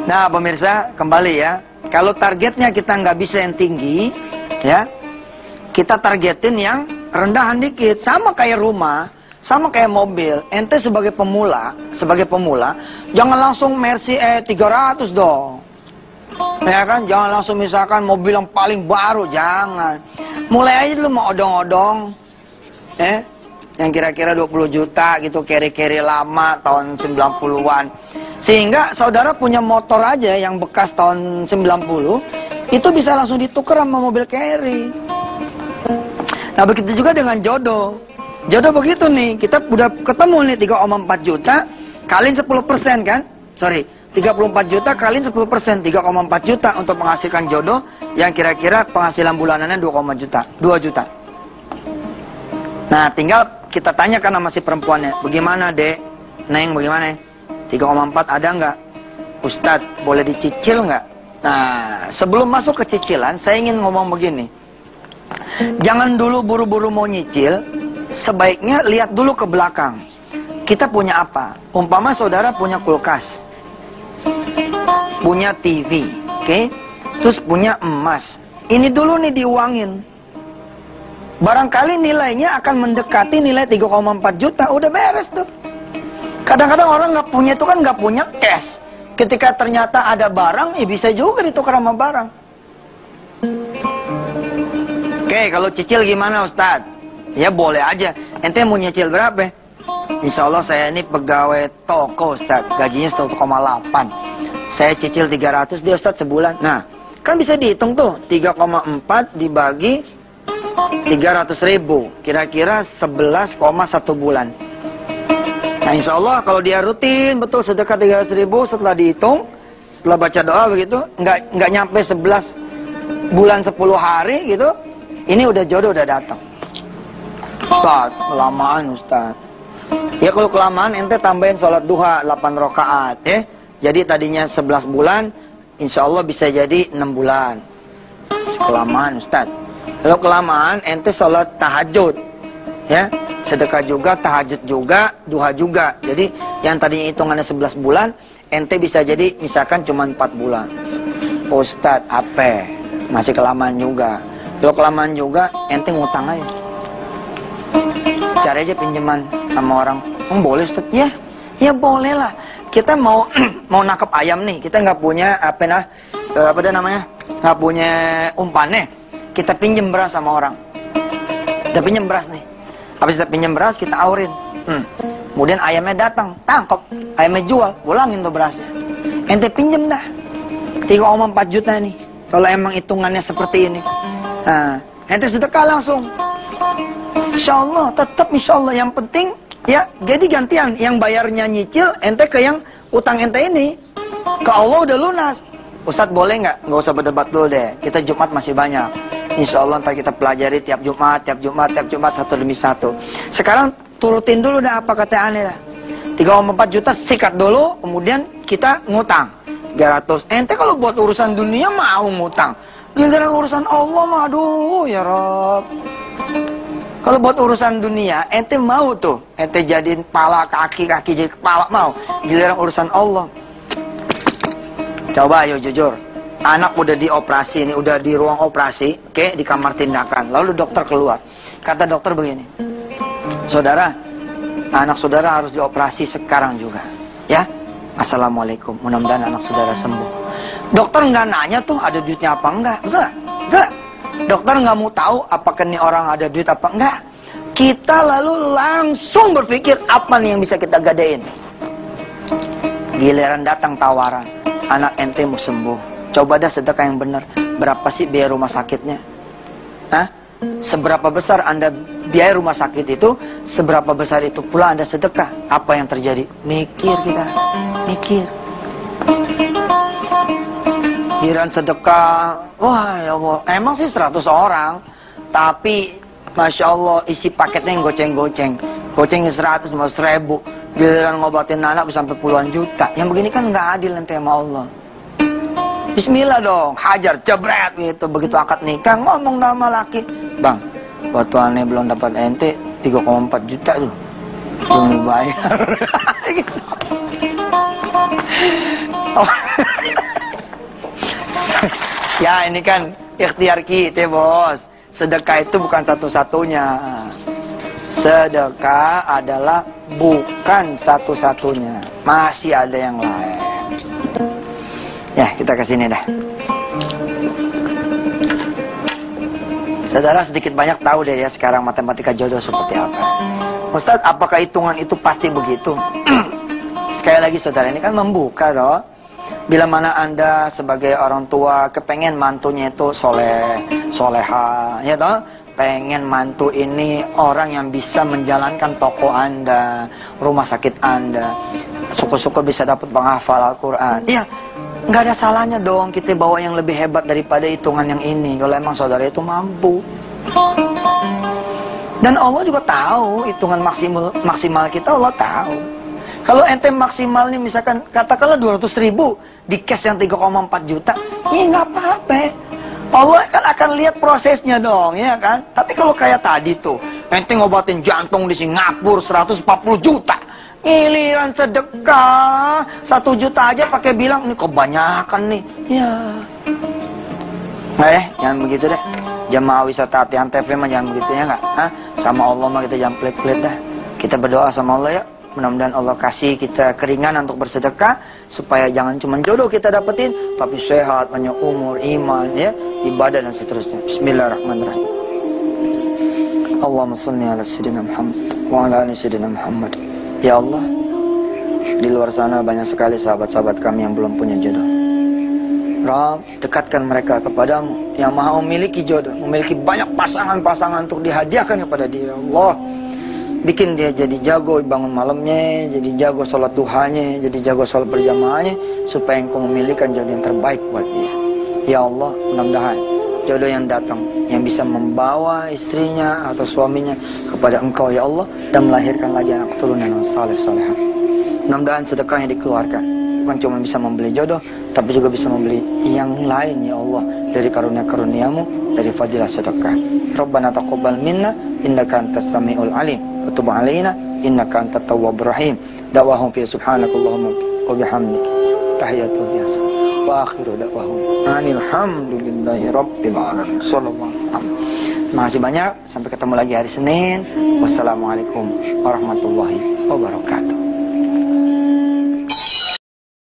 Nah, pemirsa, kembali ya. Kalau targetnya kita nggak bisa yang tinggi, ya, kita targetin yang rendahan dikit. Sama kayak rumah, sama kayak mobil. Ente sebagai pemula, jangan langsung Mercy 300 dong. Ya kan, jangan langsung misalkan mobil yang paling baru, jangan. Mulai aja dulu mau odong-odong, yang kira-kira 20 juta gitu, carry-carry lama tahun 90-an. Sehingga saudara punya motor aja yang bekas tahun 90, itu bisa langsung ditukar sama mobil carry. Nah, begitu juga dengan jodoh. Jodoh begitu nih, kita udah ketemu nih 3,4 juta, kaliin 10% kan? 34 juta kaliin 10%, 3,4 juta untuk menghasilkan jodoh yang kira-kira penghasilan bulanannya 2 juta. Nah, tinggal kita tanyakan sama si perempuannya, bagaimana dek? Neng, bagaimana? 3,4 ada nggak? Ustadz, boleh dicicil nggak? Nah, sebelum masuk ke cicilan, saya ingin ngomong begini. Jangan dulu buru-buru mau nyicil, sebaiknya lihat dulu ke belakang. Kita punya apa? Umpama saudara punya kulkas, punya TV, oke? Terus punya emas. Ini dulu nih diuangin. Barangkali nilainya akan mendekati nilai 3,4 juta, udah beres tuh. Kadang-kadang orang nggak punya itu kan nggak punya cash. Ketika ternyata ada barang, ya bisa juga ditukar sama barang. Oke, kalau cicil gimana Ustadz? Ya boleh aja. Ente mau nyicil berapa? Insya Allah saya ini pegawai toko Ustadz. Gajinya 1,8. Saya cicil 300 dia Ustadz sebulan. Nah, kan bisa dihitung tuh. 3,4 dibagi 300.000. Kira-kira 11,1 bulan. Nah, insya Allah kalau dia rutin betul sedekah 300.000 setelah dihitung, setelah baca doa begitu, nggak nyampe 11 bulan 10 hari gitu, ini udah jodoh udah datang. Ustaz, kelamaan Ustaz. Ya kalau kelamaan ente tambahin sholat duha 8 rakaat ya. Jadi tadinya 11 bulan, insya Allah bisa jadi 6 bulan. Kelamaan Ustaz. Kalau kelamaan ente sholat tahajud ya. Sedekah juga, tahajud juga, duha juga. Jadi yang tadinya hitungannya 11 bulan, ente bisa jadi misalkan cuma 4 bulan. Ustadz, apa? Masih kelamaan juga. Kalau kelamaan juga, ente ngutang aja. Cari aja pinjaman sama orang. Boleh Ustadz? Ya boleh lah. Kita mau nangkep ayam nih, kita nggak punya nggak punya umpannya. Kita pinjem beras sama orang. Kita pinjem beras nih. Habis kita pinjam beras, kita aurin. Kemudian ayamnya datang, tangkap. Ayamnya jual, pulangin tuh berasnya. Ente pinjam dah. 3,4 juta nih. Kalau emang hitungannya seperti ini. Nah, ente sedekah langsung. Insya Allah, tetap insya Allah. Yang penting, ya, jadi gantian. Yang bayarnya nyicil, ente ke yang utang ente ini. Ke Allah udah lunas. Ustadz boleh nggak? Nggak usah berdebat dulu deh. Kita Jumat masih banyak. Insya Allah ntar kita pelajari tiap Jumat satu demi satu. Sekarang turutin dulu dah apa kata aneh dah. 3,4 juta sikat dulu, kemudian kita ngutang 300. Ente kalau buat urusan dunia mau ngutang. Giliran urusan Allah mah aduh ya Rob. Kalau buat urusan dunia ente mau tuh, ente jadiin kepala kaki jadi kepala mau. Giliran urusan Allah. Coba ayo jujur. Anak udah dioperasi nih, udah di ruang operasi, oke, di kamar tindakan. Lalu dokter keluar. Kata dokter begini, saudara, anak saudara harus dioperasi sekarang juga, ya. Assalamualaikum, mudah-mudahan anak saudara sembuh. Dokter nggak nanya tuh ada duitnya apa enggak, betul nggak? Dokter nggak mau tahu apakah nih orang ada duit apa enggak. Kita lalu langsung berpikir apa nih yang bisa kita gadein. Giliran datang tawaran, anak ente mau sembuh. Coba dah sedekah yang benar. Berapa sih biaya rumah sakitnya? Hah? Seberapa besar Anda biaya rumah sakit itu, seberapa besar itu pula Anda sedekah. Apa yang terjadi? Mikir kita. Mikir. Giliran sedekah, wah ya Allah, emang sih 100 orang. Tapi, Masya Allah, isi paketnya yang goceng-goceng. Gocengnya 100, mau 1000. Giliran ngobatin anak bisa sampai puluhan juta. Yang begini kan nggak adil nanti sama Allah. Bismillah dong, hajar, jebret gitu. Begitu akad nikah, ngomong nama laki. Bang, waktu aneh belum dapat ente 3,4 juta tuh. Belum dibayar. Gitu. Oh. Ya ini kan ikhtiar kita bos. Sedekah itu bukan satu-satunya. Sedekah adalah bukan satu-satunya. Masih ada yang lain. Ya kita ke sini dah. Saudara sedikit banyak tahu deh ya sekarang matematika jodoh seperti apa. Ustadz, apakah hitungan itu pasti begitu? Sekali lagi saudara, ini kan membuka toh. Bila mana Anda sebagai orang tua kepengen mantunya itu soleh, soleha, ya toh? Pengen mantu ini orang yang bisa menjalankan toko Anda, rumah sakit Anda, syukur-syukur bisa dapat penghafal Al-Quran. Iya, nggak ada salahnya dong kita bawa yang lebih hebat daripada hitungan yang ini kalau emang saudara itu mampu. Dan Allah juga tahu hitungan maksimal kita, Allah tahu. Kalau ente maksimal nih misalkan katakanlah 200.000 di cash yang 3,4 juta, ya nggak apa-apa. Allah kan akan lihat prosesnya dong, ya kan? Tapi kalau kayak tadi tuh, ente ngobatin jantung di Singapura 140 juta. Giliran sedekah 1 juta aja pakai bilang ini kebanyakan nih. Ya. Jangan begitu deh. Jamaah wisata Ati Antv mah jangan begitu ya enggak? Sama Allah mah kita jangan pelit-pelit dah. Kita berdoa sama Allah ya. Mudah-mudahan Allah kasih kita keringanan untuk bersedekah supaya jangan cuma jodoh kita dapetin, tapi sehat, banyak umur, iman, ya, ibadah dan seterusnya. Bismillahirrahmanirrahim. Allahumma shalli ala sayyidina Muhammad wa ala ali sayyidina Muhammad. Ya Allah, di luar sana banyak sekali sahabat-sahabat kami yang belum punya jodoh. Rabb, dekatkan mereka kepadamu yang maha memiliki jodoh, memiliki banyak pasangan-pasangan untuk dihadiahkan kepada dia. Allah, bikin dia jadi jago bangun malamnya, jadi jago sholat duhanya, jadi jago sholat berjamaahnya, supaya engkau memilihkan jodoh yang terbaik buat dia. Ya Allah, mudah-mudahan jodoh yang datang, yang bisa membawa istrinya atau suaminya kepada engkau ya Allah, dan melahirkan lagi anak keturunan yang saleh-salehah. Mudah-mudahan sedekah yang dikeluarkan bukan cuma bisa membeli jodoh, tapi juga bisa membeli yang lain ya Allah, dari karunia-karuniamu, dari fadilah sedekah. Rabbana taqabbal minna innaka antas samiul alim wa tub alaina innaka antat tawwabur rahim. Da'wahum fi subhanakallahumma wa bihamdik tahiyatul biasa wa akhiru da'wahum alhamdulillahi rabbil alamin. Sallallahu alaihi wasallam. Terima kasih banyak, sampai ketemu lagi hari Senin. Wassalamualaikum warahmatullahi wabarakatuh.